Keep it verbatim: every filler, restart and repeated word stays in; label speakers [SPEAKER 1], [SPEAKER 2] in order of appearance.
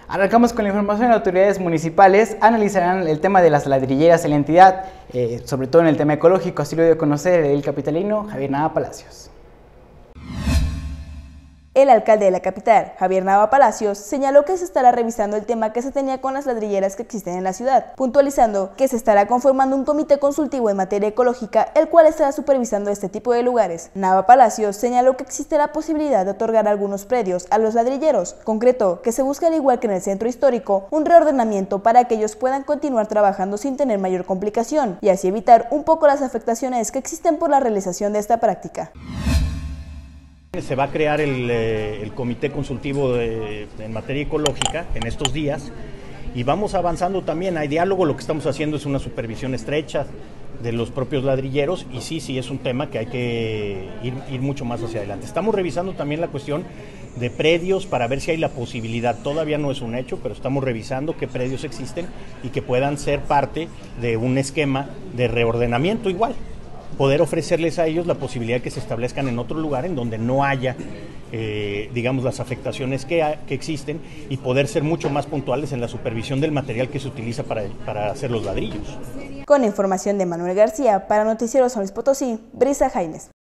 [SPEAKER 1] Arrancamos con la información. Autoridades municipales analizarán el tema de las ladrilleras en la entidad, eh, sobre todo en el tema ecológico, así lo dio a conocer el capitalino Javier Nava Palacios.
[SPEAKER 2] El alcalde de la capital, Javier Nava Palacios, señaló que se estará revisando el tema que se tenía con las ladrilleras que existen en la ciudad, puntualizando que se estará conformando un comité consultivo en materia ecológica, el cual estará supervisando este tipo de lugares. Nava Palacios señaló que existe la posibilidad de otorgar algunos predios a los ladrilleros. Concretó que se busca, al igual que en el centro histórico, un reordenamiento para que ellos puedan continuar trabajando sin tener mayor complicación y así evitar un poco las afectaciones que existen por la realización de esta práctica.
[SPEAKER 3] Se va a crear el, el comité consultivo de, en materia ecológica en estos días y vamos avanzando también. Hay diálogo, lo que estamos haciendo es una supervisión estrecha de los propios ladrilleros y sí, sí es un tema que hay que ir, ir mucho más hacia adelante. Estamos revisando también la cuestión de predios para ver si hay la posibilidad, todavía no es un hecho, pero estamos revisando qué predios existen y que puedan ser parte de un esquema de reordenamiento igual. Poder ofrecerles a ellos la posibilidad de que se establezcan en otro lugar en donde no haya, eh, digamos, las afectaciones que, ha, que existen y poder ser mucho más puntuales en la supervisión del material que se utiliza para, para hacer los ladrillos.
[SPEAKER 2] Con información de Manuel García, para Noticiero San Luis Potosí, Brisa Jaimes.